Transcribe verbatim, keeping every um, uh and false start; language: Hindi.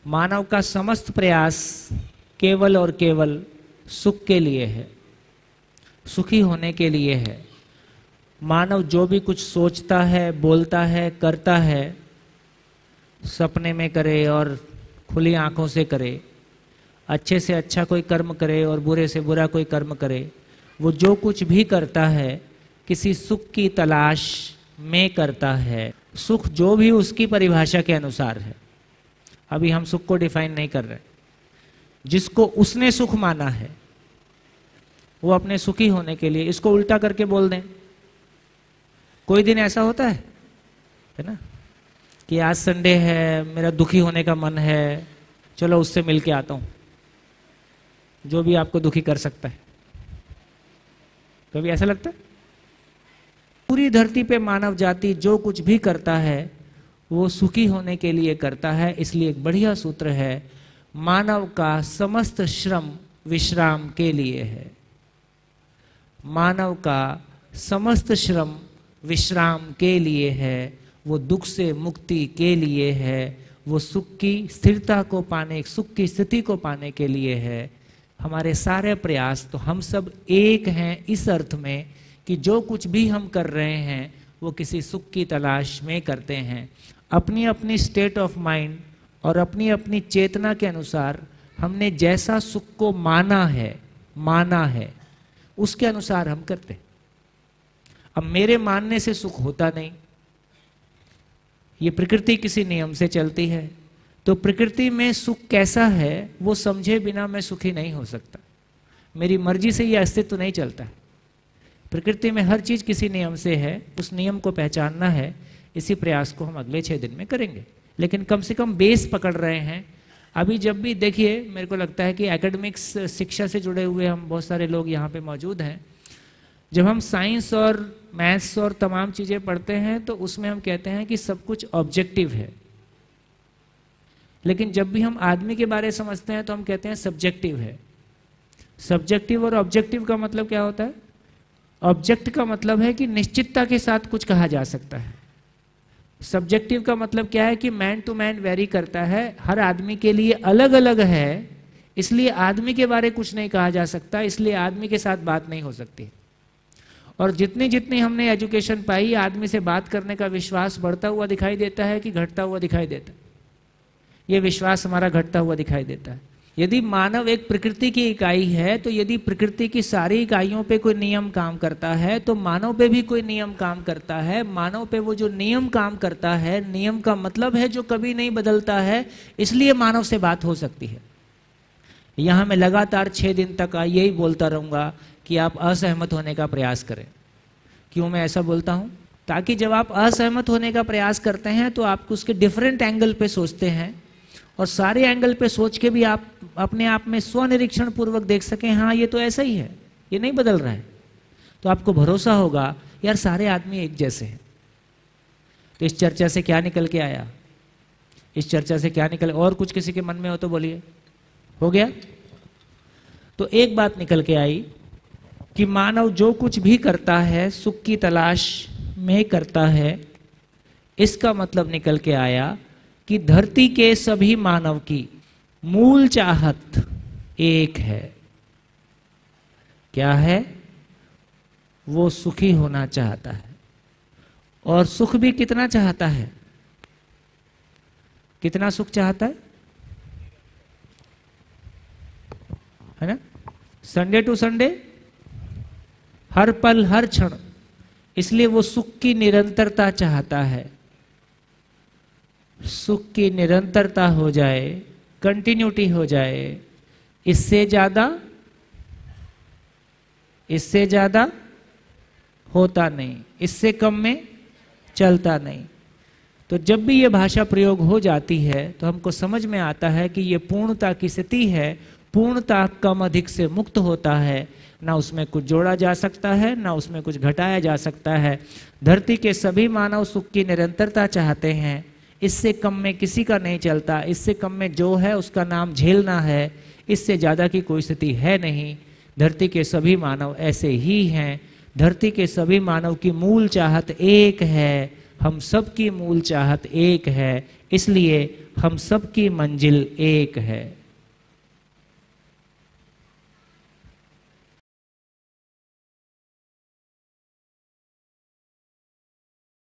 मानव का समस्त प्रयास केवल और केवल सुख के लिए है, सुखी होने के लिए है। मानव जो भी कुछ सोचता है, बोलता है, करता है, सपने में करे और खुली आंखों से करे, अच्छे से अच्छा कोई कर्म करे और बुरे से बुरा कोई कर्म करे, वो जो कुछ भी करता है किसी सुख की तलाश में करता है। सुख जो भी उसकी परिभाषा के अनुसार है, अभी हम सुख को डिफाइन नहीं कर रहे, जिसको उसने सुख माना है वो अपने सुखी होने के लिए इसको उल्टा करके बोल दें। कोई दिन ऐसा होता है है ना कि आज संडे है, मेरा दुखी होने का मन है, चलो उससे मिल के आता हूं, जो भी आपको दुखी कर सकता है। कभी ऐसा लगता है? पूरी धरती पे मानव जाति जो कुछ भी करता है वो सुखी होने के लिए करता है। इसलिए एक बढ़िया सूत्र है, मानव का समस्त श्रम विश्राम के लिए है। मानव का समस्त श्रम विश्राम के लिए है, वो दुख से मुक्ति के लिए है, वो सुख की स्थिरता को पाने, सुख की स्थिति को पाने के लिए है। हमारे सारे प्रयास, तो हम सब एक हैं इस अर्थ में कि जो कुछ भी हम कर रहे हैं वो किसी सुख की तलाश में करते हैं। अपनी अपनी स्टेट ऑफ माइंड और अपनी अपनी चेतना के अनुसार हमने जैसा सुख को माना है माना है उसके अनुसार हम करते हैं। अब मेरे मानने से सुख होता नहीं, ये प्रकृति किसी नियम से चलती है, तो प्रकृति में सुख कैसा है वो समझे बिना मैं सुखी नहीं हो सकता। मेरी मर्जी से ये अस्तित्व नहीं चलता है। प्रकृति में हर चीज किसी नियम से है, उस नियम को पहचानना है। इसी प्रयास को हम अगले छह दिन में करेंगे, लेकिन कम से कम बेस पकड़ रहे हैं। अभी जब भी देखिए, मेरे को लगता है कि एकेडमिक्स शिक्षा से जुड़े हुए हम बहुत सारे लोग यहाँ पे मौजूद हैं। जब हम साइंस और मैथ्स और तमाम चीजें पढ़ते हैं तो उसमें हम कहते हैं कि सब कुछ ऑब्जेक्टिव है, लेकिन जब भी हम आदमी के बारे में समझते हैं तो हम कहते हैं सब्जेक्टिव है। सब्जेक्टिव और ऑब्जेक्टिव का मतलब क्या होता है? ऑब्जेक्ट का मतलब है कि निश्चितता के साथ कुछ कहा जा सकता है। सब्जेक्टिव का मतलब क्या है कि मैन टू मैन वेरी करता है, हर आदमी के लिए अलग अलग है, इसलिए आदमी के बारे कुछ नहीं कहा जा सकता, इसलिए आदमी के साथ बात नहीं हो सकती। और जितनी जितनी हमने एजुकेशन पाई, आदमी से बात करने का विश्वास बढ़ता हुआ दिखाई देता है कि घटता हुआ दिखाई देता है? ये विश्वास हमारा घटता हुआ दिखाई देता है। यदि मानव एक प्रकृति की इकाई है, तो यदि प्रकृति की सारी इकाइयों पे कोई नियम काम करता है तो मानव पे भी कोई नियम काम करता है। मानव पे वो जो नियम काम करता है, नियम का मतलब है जो कभी नहीं बदलता है, इसलिए मानव से बात हो सकती है। यहां मैं लगातार छह दिन तक यही बोलता रहूंगा कि आप असहमत होने का प्रयास करें। क्यों मैं ऐसा बोलता हूं? ताकि जब आप असहमत होने का प्रयास करते हैं तो आप उसके डिफरेंट एंगल पे सोचते हैं, और सारे एंगल पे सोच के भी आप अपने आप में स्वनिरीक्षण पूर्वक देख सकें, हाँ ये तो ऐसा ही है, ये नहीं बदल रहा है, तो आपको भरोसा होगा यार सारे आदमी एक जैसे हैं। तो इस चर्चा से क्या निकल के आया? इस चर्चा से क्या निकल, और कुछ किसी के मन में हो तो बोलिए। हो गया? तो एक बात निकल के आई कि मानव जो कुछ भी करता है सुख की तलाश में करता है। इसका मतलब निकल के आया कि धरती के सभी मानव की मूल चाहत एक है। क्या है? वो सुखी होना चाहता है, और सुख भी कितना चाहता है? कितना सुख चाहता है? है ना? संडे टू संडे, हर पल हर क्षण। इसलिए वो सुख की निरंतरता चाहता है। सुख की निरंतरता हो जाए, कंटिन्यूटी हो जाए, इससे ज्यादा इससे ज्यादा होता नहीं, इससे कम में चलता नहीं। तो जब भी ये भाषा प्रयोग हो जाती है तो हमको समझ में आता है कि ये पूर्णता की स्थिति है। पूर्णता कम अधिक से मुक्त होता है, ना उसमें कुछ जोड़ा जा सकता है, ना उसमें कुछ घटाया जा सकता है। धरती के सभी मानव सुख की निरंतरता चाहते हैं, इससे कम में किसी का नहीं चलता। इससे कम में जो है उसका नाम झेलना है, इससे ज़्यादा की कोई स्थिति है नहीं। धरती के सभी मानव ऐसे ही हैं। धरती के सभी मानव की मूल चाहत एक है, हम सब की मूल चाहत एक है, इसलिए हम सब की मंजिल एक है।